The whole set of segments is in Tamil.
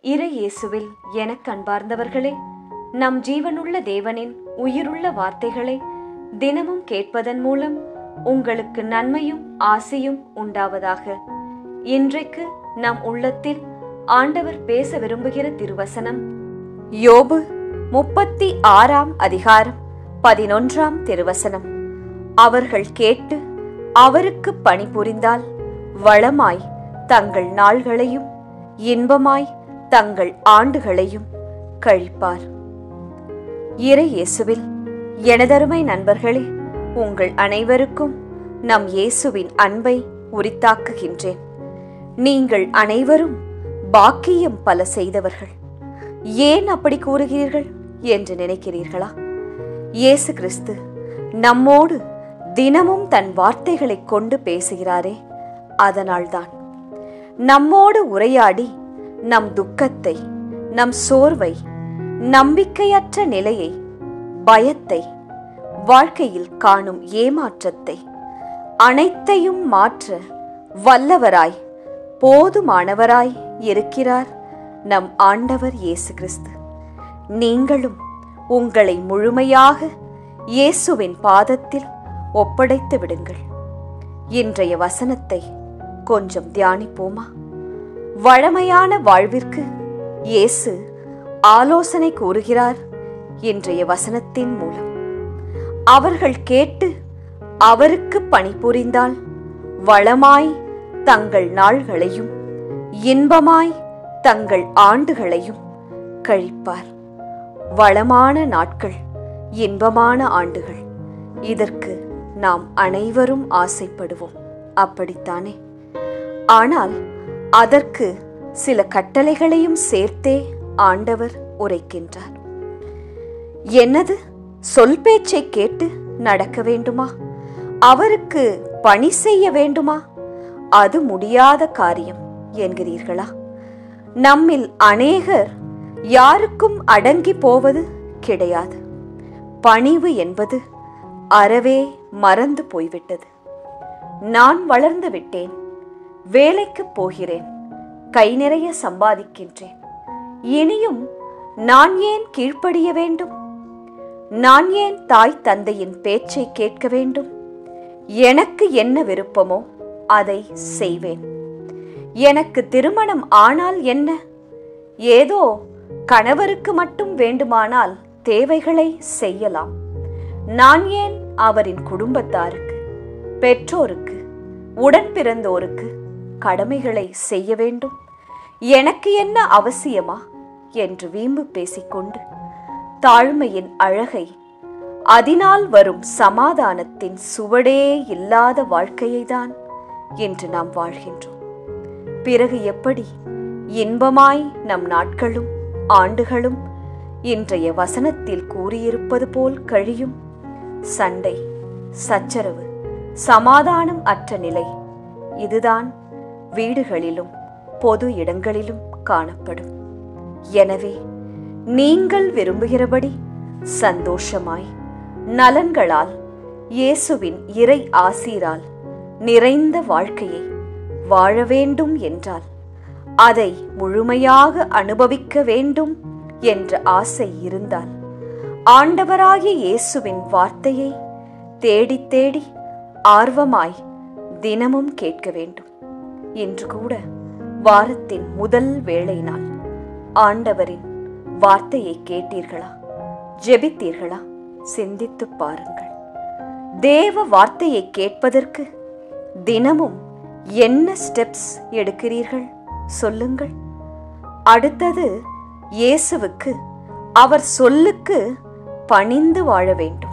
இறை இயேசுவில் எனக் அன்பார்ந்தவர்களே, நம் ஜீவனுள்ள தேவனின் உயிருள்ள வார்த்தைகளை தினமும் கேட்பதன் மூலம் உங்களுக்கு நன்மையும் ஆசையும் உண்டாவதாக. இன்றைக்கு நம் உள்ளத்தில் ஆண்டவர் பேச விரும்புகிற திருவசனம் யோபு 36 அதிகாரம் 11 திருவசனம். அவர்கள் கேட்டு அவருக்கு பணிபுரிந்தால் வளமாய் தங்கள் நாள்களையும் இன்பமாய் தங்கள் ஆண்டுகளையும் கழிப்பார். இறை இயேசுவில் எனதருமை நண்பர்களே, உங்கள் அனைவருக்கும் நம் இயேசுவின் அன்பை உரித்தாக்குகின்றேன். நீங்கள் அனைவரும் பாக்கியம் பல செய்தவர்கள். ஏன் அப்படி கூறுகிறீர்கள் என்று நினைக்கிறீர்களா? இயேசு கிறிஸ்து நம்மோடு தினமும் தன் வார்த்தைகளை கொண்டு பேசுகிறாரே, அதனால்தான். நம்மோடு உரையாடி நம் துக்கத்தை, நம் சோர்வை, நம்பிக்கையற்ற நிலையை, பயத்தை, வாழ்க்கையில் காணும் ஏமாற்றத்தை அனைத்தையும் மாற்ற வல்லவராய் போதுமானவராய் இருக்கிறார் நம் ஆண்டவர் இயேசு கிறிஸ்து. நீங்களும் உங்களை முழுமையாக இயேசுவின் பாதத்தில் ஒப்படைத்து விடுங்கள். இன்றைய வசனத்தை கொஞ்சம் தியானிப்போமா? வழமையான வாழ்விற்கு இயேசு ஆலோசனை கூறுகிறார் இன்றைய வசனத்தின் மூலம். அவர்கள் கேட்டு அவருக்கு பணிபுரிந்தால் வளமாய் தங்கள் நாள்களையும் இன்பமாய் தங்கள் ஆண்டுகளையும் கழிப்பார். வளமான நாட்கள், இன்பமான ஆண்டுகள், இதற்கு நாம் அனைவரும் ஆசைப்படுவோம், அப்படித்தானே? ஆனால் அதற்கு சில கட்டளைகளையும் சேர்த்தே ஆண்டவர் உரைக்கின்றார். என்னது, சொல் பேச்சை கேட்டு நடக்க வேண்டுமா? அவருக்கு பணி செய்ய வேண்டுமா? அது முடியாத காரியம் என்கிறீர்களா? நம்மில் அநேகர் யாருக்கும் அடங்கி போவது கிடையாது. பணிவு என்பது அறவே மறந்து போய்விட்டது. நான் வளர்ந்து விட்டேன், வேலைக்கு போகிறேன், கை நிறைய சம்பாதிக்கின்றேன், இனியும் நான் ஏன் கீழ்ப்படிய வேண்டும்? நான் ஏன் தாய் தந்தையின் பேச்சை கேட்க வேண்டும்? எனக்கு என்ன விருப்பமோ அதை செய்வேன். எனக்கு திருமணம் ஆனால் என்ன? ஏதோ கணவருக்கு மட்டும் வேண்டுமானால் தேவைகளை செய்யலாம். நான் ஏன் அவரின் குடும்பத்தாருக்கு, பெற்றோருக்கு, உடன் பிறந்தோருக்கு கடமைகளை செய்ய வேண்டும்? எனக்கு என்ன அவசியமா என்று வீம்பு பேசிக்கொண்டு தாழ்மையின் அழகை, அதனால் வரும் சமாதானத்தின் சுவடே இல்லாத வாழ்க்கையைதான் இன்று நாம் வாழ்கின்றோம். பிறகு எப்படி இன்பமாய் நம் நாட்களும் ஆண்டுகளும் இன்றைய வசனத்தில் கூறியிருப்பது போல் கழியும்? சண்டை, சச்சரவு, சமாதானம் அற்ற நிலை, இதுதான் வீடுகளிலும் பொது இடங்களிலும் காணப்படும். எனவே நீங்கள் விரும்புகிறபடி சந்தோஷமாய், நலன்களால், இயேசுவின் இறை ஆசீரால் நிறைந்த வாழ்க்கையை வாழ வேண்டும் என்றால், அதை முழுமையாக அனுபவிக்க வேண்டும் என்ற ஆசை இருந்தால், ஆண்டவராகிய இயேசுவின் வார்த்தையை தேடி தேடி ஆர்வமாய் தினமும் கேட்க வேண்டும். இன்று கூட வாரத்தின் முதல் வேளை நாள் ஆண்டவரின் வார்த்தையை கேட்டீர்களா? ஜெபித்தீர்களா? சிந்தித்து பாருங்கள். தேவ வார்த்தையை கேட்பதற்கு தினமும் என்ன ஸ்டெப்ஸ் எடுக்கிறீர்கள் சொல்லுங்கள். அடுத்தது, இயேசுவுக்கு, அவர் சொல்லுக்கு பணிந்து வாழ வேண்டும்.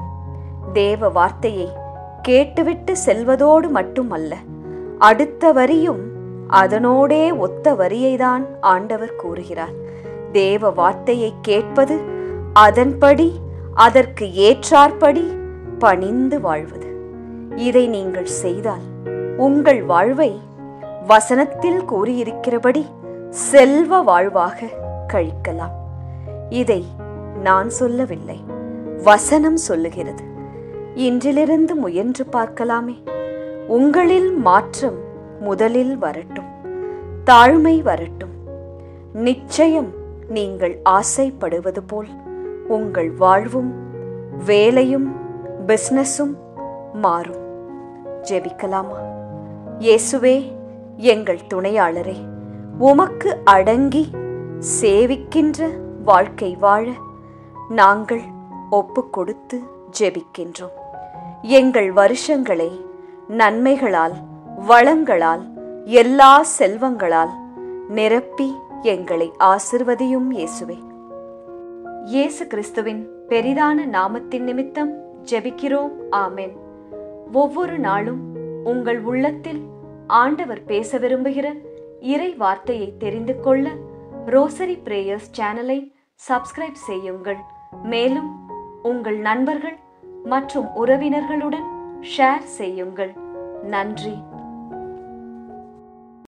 தேவ வார்த்தையை கேட்டுவிட்டு செல்வதோடு மட்டுமல்ல, அடுத்த வரியும் அதனோடே ஒத்த வரியைதான் ஆண்டவர் கூறுகிறார். தேவ வார்த்தையை கேட்பது, அதன்படி அதற்கு ஏற்றாற்படி பணிந்து வாழ்வது. இதை நீங்கள் செய்தால் உங்கள் வாழ்வை வசனத்தில் கூறியிருக்கிறபடி செல்வ வாழ்வாக கழிக்கலாம். இதை நான் சொல்லவில்லை, வசனம் சொல்லுகிறது. இன்றிலிருந்து முயன்று பார்க்கலாமே. உங்களில் மாற்றம் முதலில் வரட்டும், தாழ்மை வரட்டும், நிச்சயம் நீங்கள் ஆசைப்படுவது போல் உங்கள் வாழ்வும் வேலையும் பிசினஸும் மாறும். ஜெபிக்கலாமா? இயேசுவே, எங்கள் துணையாளரே, உமக்கு அடங்கி சேவிக்கின்ற வாழ்க்கை வாழ நாங்கள் ஒப்பு கொடுத்து ஜெபிக்கின்றோம். எங்கள் வருஷங்களை நன்மைகளால், வளங்களால், எல்லா செல்வங்களால் நிரப்பி எங்களை ஆசிர்வதியும் இயேசுவே. இயேசு கிறிஸ்துவின் பெரிதான நாமத்தின் நிமித்தம் ஜெபிக்கிறோம். ஆமென். ஒவ்வொரு நாளும் உங்கள் உள்ளத்தில் ஆண்டவர் பேச விரும்புகிற இறை வார்த்தையை தெரிந்து கொள்ள ரோசரி பிரேயர்ஸ் சேனலை சப்ஸ்கிரைப் செய்யுங்கள். மேலும் உங்கள் நண்பர்கள் மற்றும் உறவினர்களுடன் ஷேர் செய்யுங்கள். நன்றி.